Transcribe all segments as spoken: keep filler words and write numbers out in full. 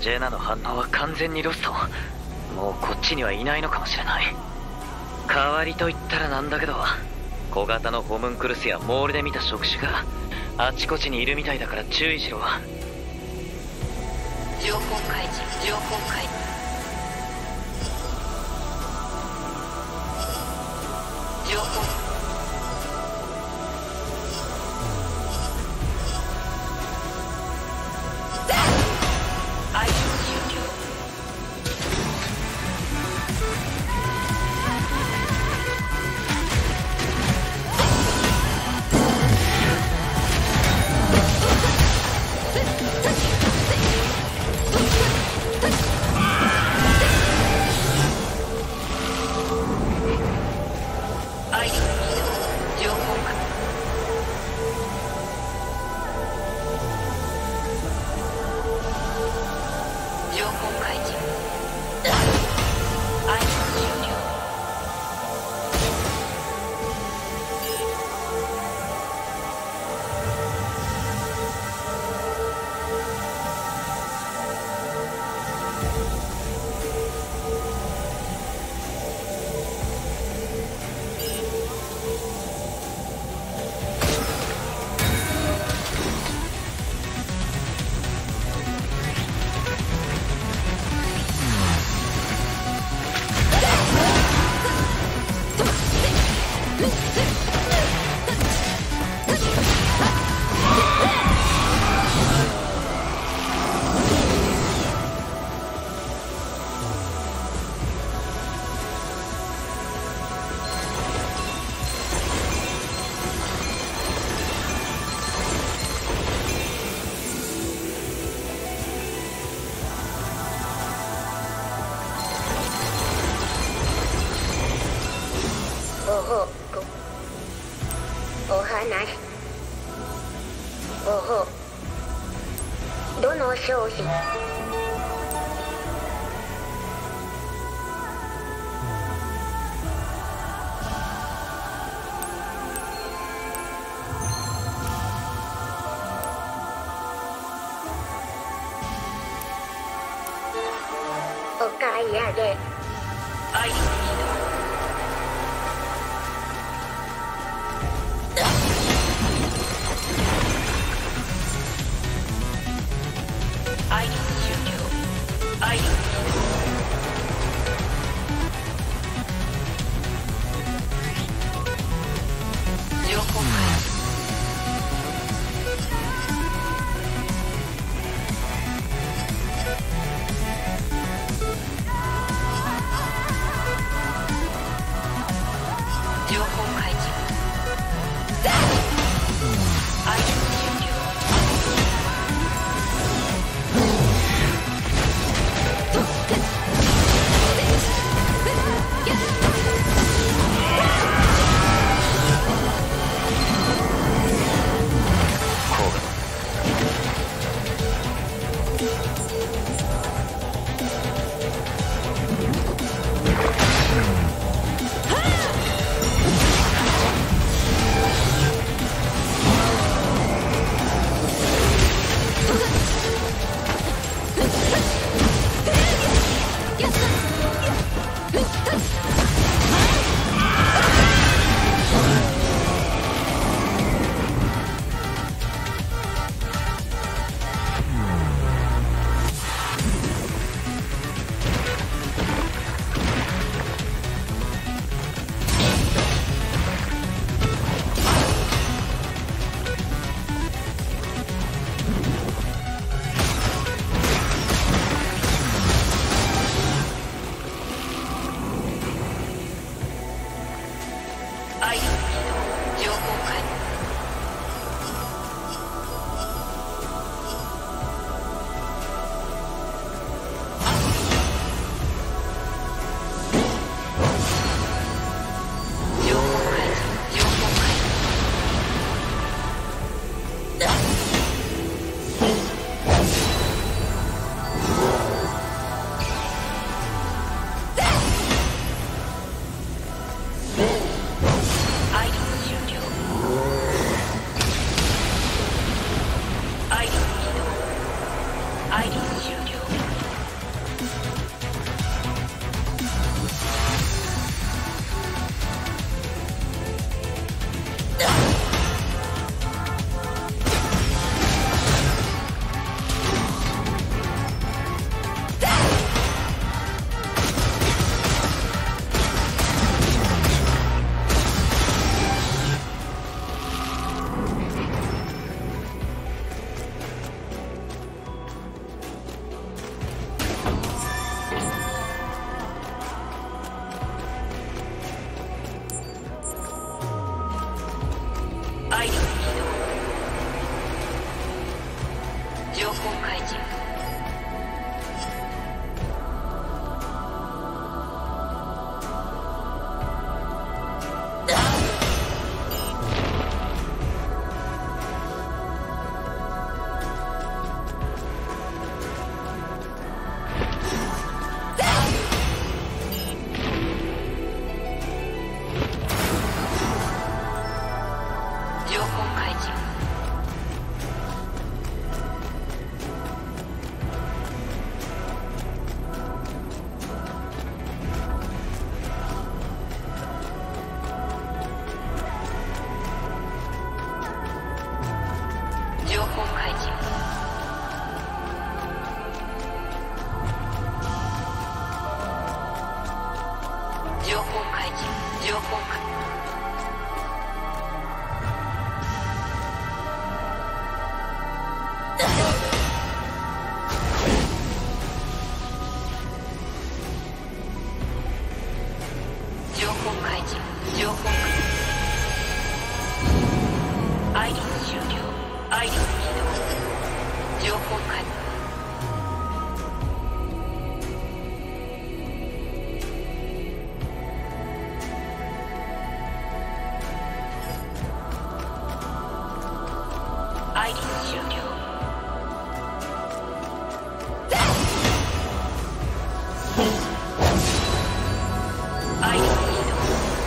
ジェナの反応は完全にロスト。もうこっちにはいないのかもしれない。代わりと言ったらなんだけど、小型のホムンクルスやモールで見た触手があちこちにいるみたいだから注意しろ。 情報開示、情報開示、情報愛終了。おほどの商品お買い上げアイリス情報開示。情報開示。情報開示。情報開示。アイリス終了。アイリス起動。情報開示。アイリス終了。アイリス起動。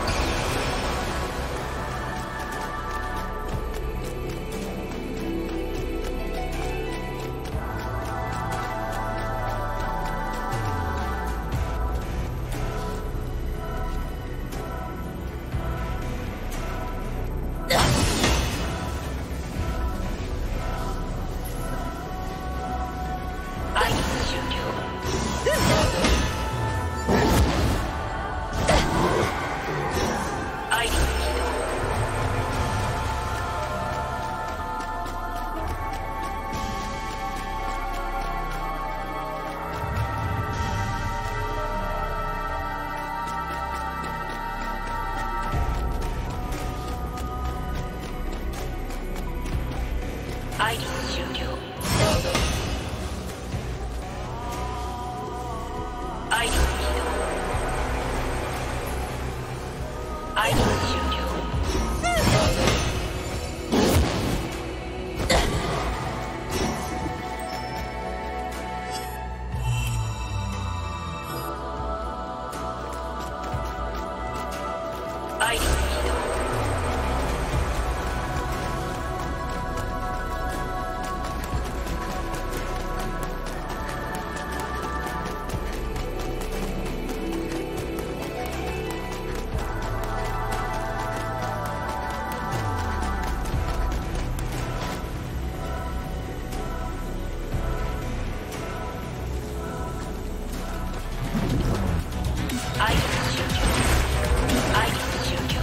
アイリス終了。アイリス起動。アイリス終了。アイリス起動。アイリス終了。アイリス起動。アイリス終了。アイリス終了。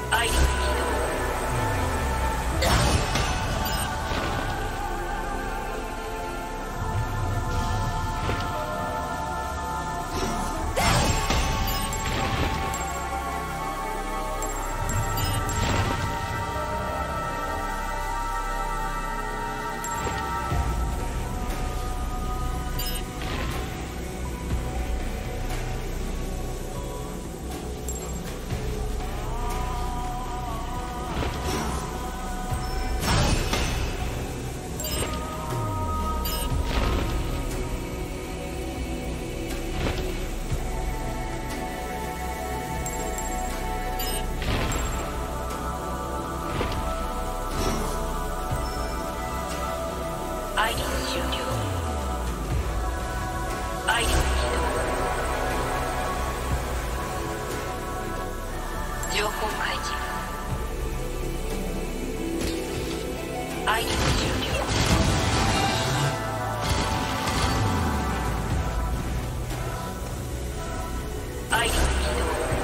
アイリス起動。アイリス終了。アイリス起動。情報開示。アイリス終了。アイリス起動。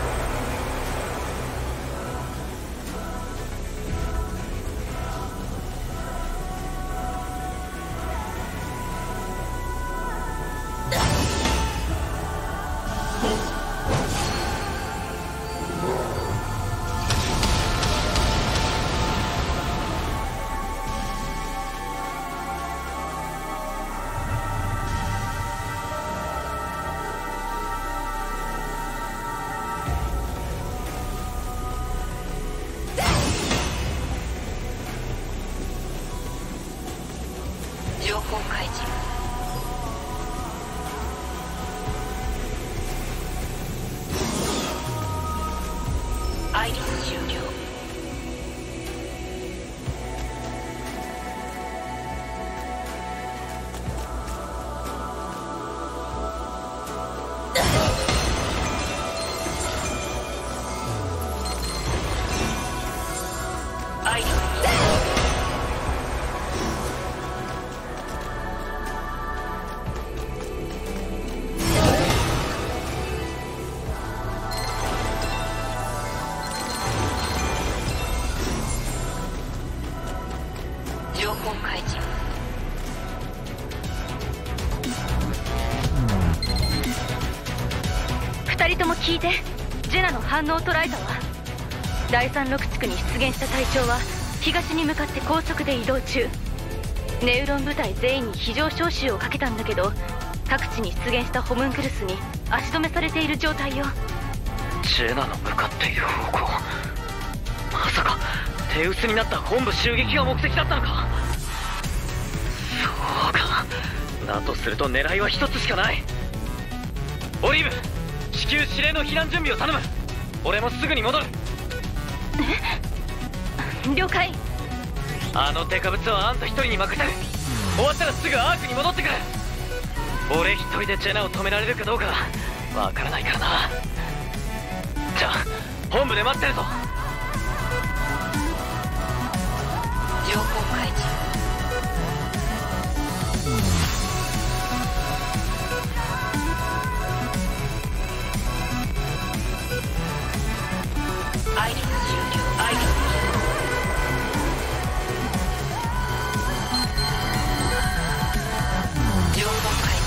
情報開示。アイリス終了。アイリス情報開示。 二人とも聞いて。ジェナの反応を捉えたわ。だいさんろく地区に出現した隊長は東に向かって高速で移動中。ネウロン部隊全員に非常招集をかけたんだけど、各地に出現したホムンクルスに足止めされている状態よ。 ジェナの向かっている方向、まさか手薄になった本部襲撃が目的だったのか。そうか。だとすると狙いは一つしかない。オリーブ、至急指令の避難準備を頼む。俺もすぐに戻る。 え？了解。 あのデカブツはあんた一人に任せる。終わったらすぐアークに戻ってくる。俺一人でジェナを止められるかどうかわからないからな。じゃあ本部で待ってるぞ。 情報開示。アイリス終了。アイリス起動。情報開示。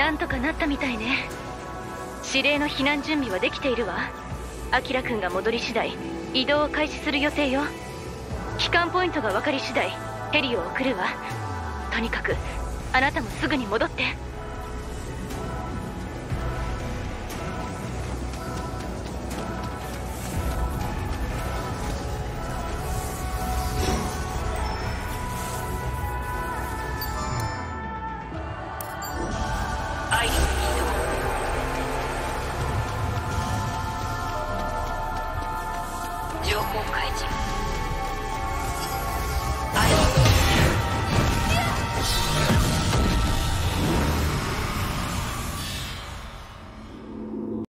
なんとかなったみたいね。指令の避難準備はできているわ。アキラくんが戻り次第移動を開始する予定よ。帰還ポイントが分かり次第ヘリを送るわ。とにかくあなたもすぐに戻って。 アイリス起動。情報開示。